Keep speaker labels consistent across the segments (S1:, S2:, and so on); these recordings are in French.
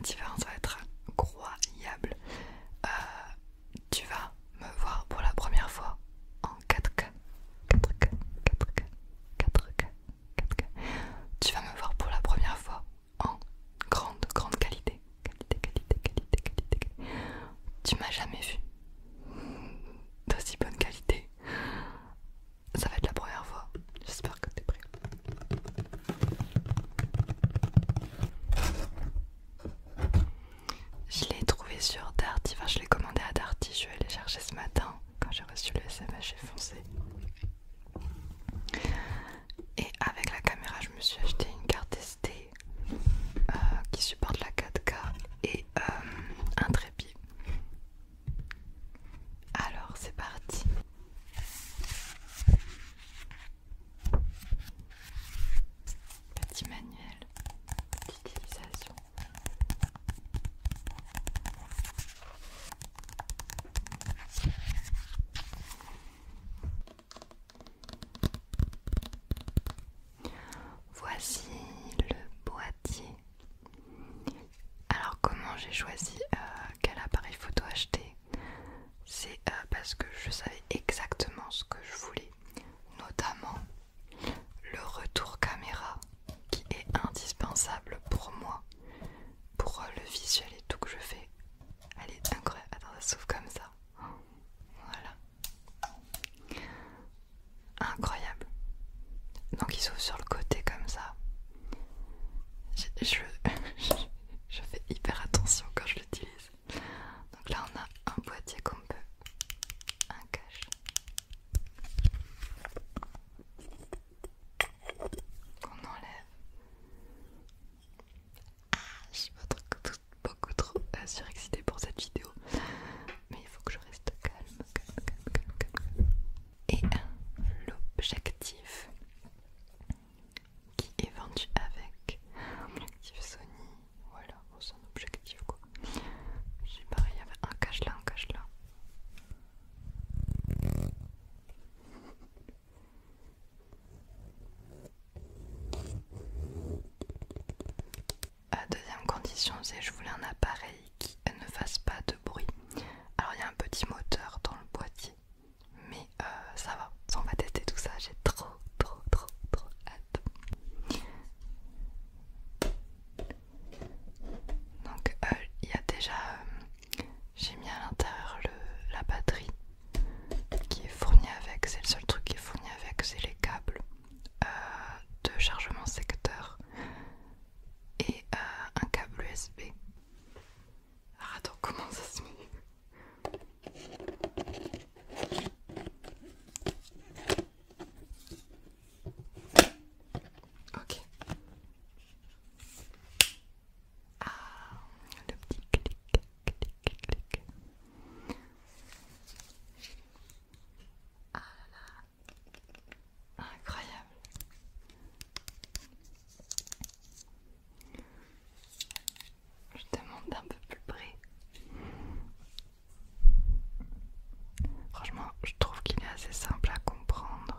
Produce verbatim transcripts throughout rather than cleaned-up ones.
S1: différence va être incroyable. Euh, tu vas me voir pour la première fois en quatre K, quatre K, quatre K, quatre K, quatre K. Tu vas me voir pour la première fois en grande, grande qualité. Qualité, qualité, qualité, qualité, qualité. Tu m'as jamais vu d'aussi bonne qualité. Ça va être la première fois. J'espère que t'es prêt. Je l'ai trouvé sur Darty, enfin je l'ai commandé à Darty, je vais aller chercher ce matin. Quand j'ai reçu le S M S, j'ai foncé. Et avec la caméra, je me suis acheté une carte S D euh, qui supporte la quatre K et euh, un trépied. Alors c'est parti. Petit manuel d'utilisation. Voici le boîtier. Alors comment j'ai choisi euh, quel appareil photo acheter? C'est euh, parce que je savais exactement ce que je voulais, notamment le retour caméra qui est indispensable pour moi, pour euh, le visuel et tout que je fais. Elle est incroyable. Attends, ça s'ouvre comme ça. Voilà. Incroyable. Donc il s'ouvre sur le côté comme ça. Je, je, je, je fais hyper attention quand je l'utilise. Donc là on a un boîtier qu'on peut, un cache. Qu'on enlève. Ah, je suis pas trop, beaucoup trop euh, surexcitée pour cette vidéo. Mais il faut que je reste calme, calme, calme, calme, calme. Et l'objectif qui est vendu avec un objectif Sony. Voilà, bon, c'est un objectif quoi. J'ai pareil, il y avait un cache là, un cache là. Euh, deuxième condition, c'est que je voulais un appareil qui ne fasse pas de bruit. Alors il y a un petit moteur dans le boîtier, mais euh, ça va, on va tester tout ça, j'ai trop trop trop trop hâte. Donc euh, il y a déjà, euh, j'ai mis à l'intérieur le- la batterie qui est fournie avec, c'est le seul truc qui est fourni avec, c'est les câbles euh, de chargement secteur et euh, un câble U S B. Alors attends, comment ça se met? Ok. Ah, le petit clic, clic, clic. Ah là là, incroyable. Je te montre d'un peu plus près. Franchement, je trouve qu'il est assez simple à comprendre.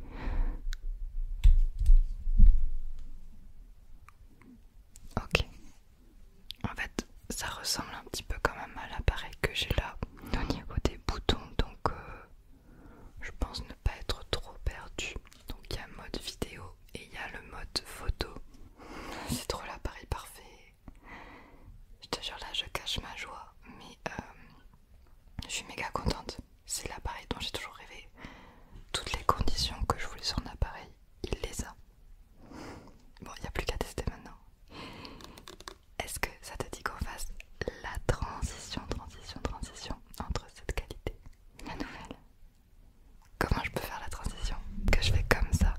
S1: Ok. En fait, ça ressemble un petit peu quand même à l'appareil que j'ai là au niveau des boutons, donc euh, je pense ne pas être trop perdu. Donc il y a mode vidéo et il y a le mode photo. C'est trop l'appareil parfait. Je te jure, là je cache ma joie, mais euh, je suis méga contente. C'est l'appareil dont j'ai toujours rêvé. Toutes les conditions que je voulais sur un appareil, il les a. Bon, il n'y a plus qu'à tester maintenant. Est-ce que ça te dit qu'on fasse la transition, transition, transition entre cette qualité et la nouvelle? Comment je peux faire la transition? Que je fais comme ça.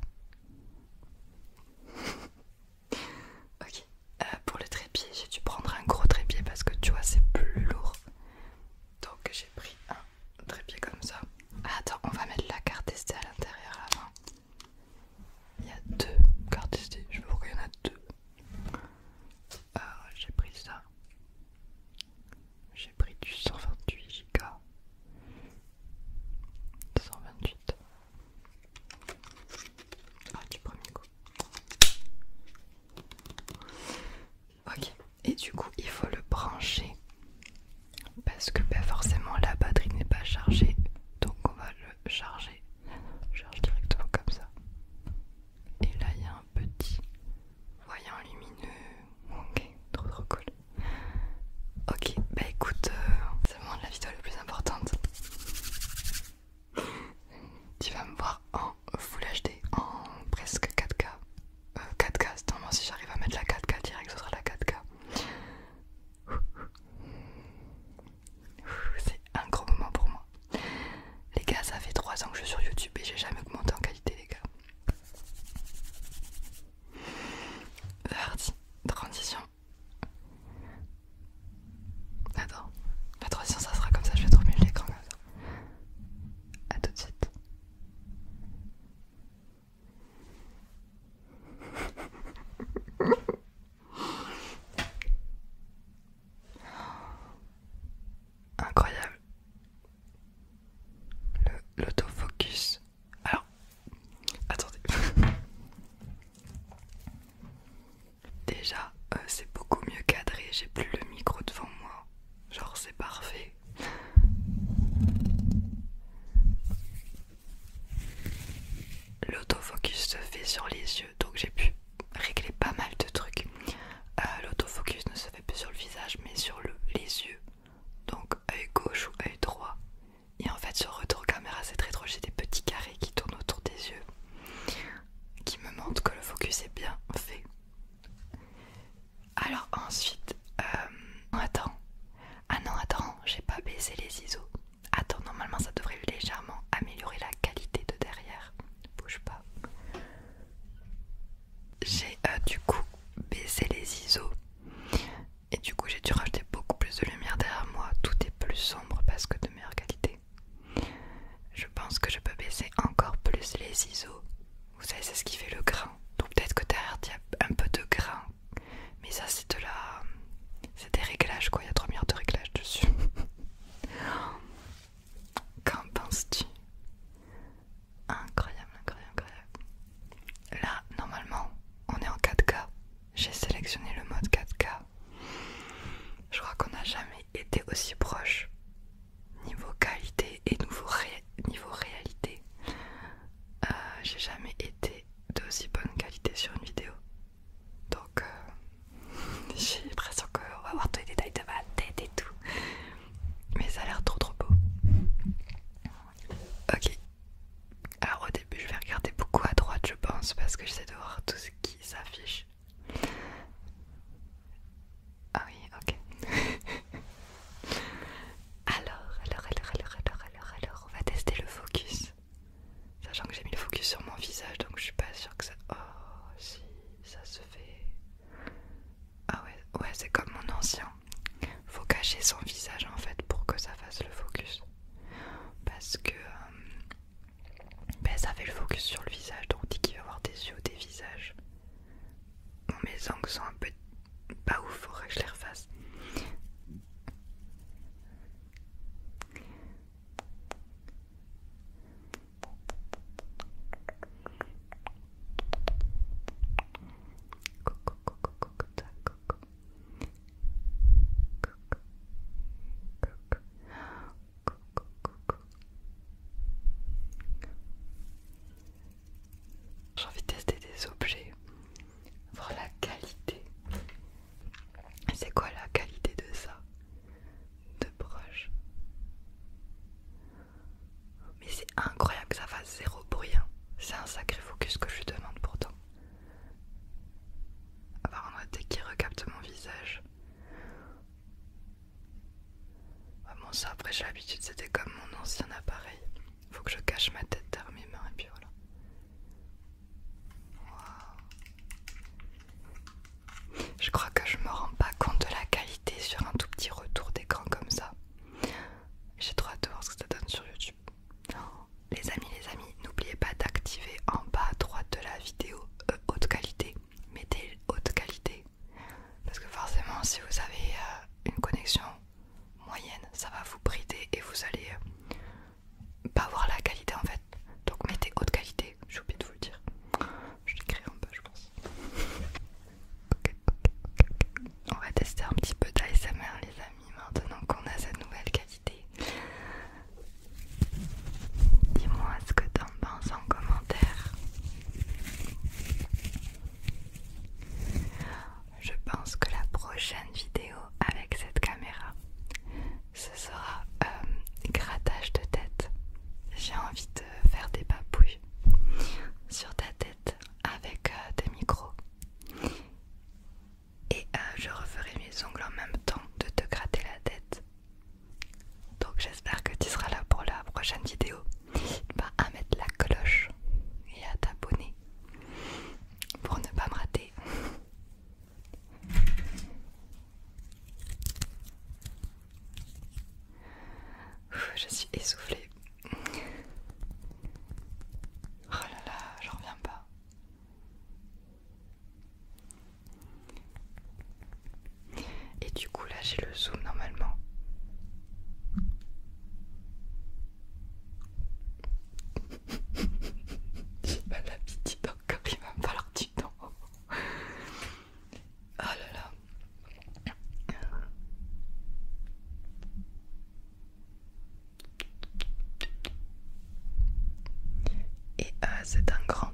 S1: Ok. Euh, pour le trépied, j'ai dû prendre un gros trépied parce que tu vois, c'est plus lourd. Donc j'ai pris un trépied comme ça. Ah, attends, on va mettre la carte S D à l'intérieur avant. Il y a deux cartes S D, je vois qu'il y en a deux. Alors j'ai pris ça. J'ai pris du cent vingt-huit giga. cent vingt-huit. Ah, du premier coup. Ok. Et du coup, il faut le charger, donc on va le charger. Je charge directement comme ça. Et là il y a un petit voyant lumineux. Ok, trop trop cool. Ok, bah écoute, euh, c'est le moment de la vidéo la plus importante. Tu vas me voir en Full H D, en presque quatre K. Euh, quatre K, c'est normalement si j'arrive à mettre la quatre K direct, ce sera la quatre K. C'est un gros moment pour moi. Les gars, ça fait trois ans que je suis sur YouTube et j'ai jamais augmenté en qualité, les gars. Parti, transition. Attends, la transition ça sera comme ça, je vais trop mieux l'écran comme ça. A tout de suite. Incroyable. Le, l'autofocus. Alors, attendez. Déjà, euh, c'est beaucoup mieux cadré, j'ai plus le micro devant moi. Genre, c'est parfait. L'autofocus se fait sur les yeux, donc j'ai pu régler pas mal de trucs. Euh, l'autofocus ne se fait plus sur le visage, mais sur le, les yeux. Donc, œil gauche ou œil droit. Et en fait, sur retour caméra, c'est très drôle, j'ai des petits carrés qui tournent autour des yeux, qui me montrent que le focus est bien fait. Alors ensuite, euh, attends, ah non attends, j'ai pas baissé les I S O. Attends, normalement ça devrait légèrement améliorer la qualité de derrière. Bouge pas. J'ai euh, du coup baissé les I S O et du coup j'ai dû rajouter beaucoup plus de lumière derrière moi. Tout est plus sombre parce que de meilleure qualité. Je pense que je peux baisser encore plus les I S O. Vous savez, c'est ce qui fait le grain. Donc peut-être que derrière il y a un peu de grain. Mais ça c'est de la... c'est des réglages quoi, il y a trois milliards de réglages dessus. Qu'en penses-tu? Incroyable, incroyable, incroyable. Là, normalement, on est en quatre K. J'ai sélectionné le mode quatre K. Je crois qu'on n'a jamais été aussi proche niveau qualité et niveau, ré... niveau réalité. Euh, j'ai jamais été d'aussi bonne qualité sur une vidéo. Donc, euh, j'ai l'impression qu'on va voir tous les détails de ma tête et tout. Mais ça a l'air trop trop beau. Ok. Alors au début, je vais regarder beaucoup à droite, je pense, parce que j'essaie de voir tout ce qui s'affiche. Ah oui, ok. alors, alors, alors, alors, alors, alors, alors, on va tester le focus. Sachant que j'ai mis le focus sur mon visage, donc je suis pas sûre que ça... Oh, si, ça se fait... Ah ouais, ouais, c'est comme mon ancien. Faut cacher son visage en fait pour que ça fasse le focus. Parce que euh, ben, ça fait le focus sur le visage, donc dit qu'il va avoir des yeux ou des visages. Bon, mes angles sont un peu pas ouf, faudrait que je les refasse. Coucou, coucou, coucou, coucou. J'ai envie de tester des objets, voir la qualité. C'est quoi la qualité de ça? De proche. Mais c'est incroyable que ça fasse zéro bruit. Hein. C'est un sacré focus que je lui demande pourtant. Apparemment dès qu'il recapte mon visage. Ouais, bon ça après j'ai l'habitude, c'était comme mon ancien appareil. Faut que je cache ma tête derrière mes mains et puis voilà. Wow. Je crois que je me rends pas compte de la qualité sur un tout petit retour d'écran comme ça. J'ai trop hâte de voir ce que ça donne sur YouTube. Les amis, les amis, n'oubliez pas d'activer en bas à droite de la vidéo euh, haute qualité. Mettez haute qualité. Parce que forcément, si vous avez euh, une connexion moyenne, ça va vous brider et vous allez euh, pas voir la qualité en fait. Donc mettez haute qualité, j'ai oublié de vous le dire. Je l'écris en bas, je pense. Ok, ok, ok, ok. On va tester un petit peu d'A S M R les amis, maintenant qu'on a cette nouvelle qualité. euh, je referai mes ongles en même temps de te gratter la tête. Donc j'espère que tu seras là pour la prochaine vidéo. N'hésite pas à mettre la cloche et à t'abonner pour ne pas me rater. Je suis essoufflée. Oh là là, j'en reviens pas. Et du coup là j'ai le zoom normalement. J'ai pas l'habitude encore, il va me falloir du temps. Oh là là. Et euh, c'est un grand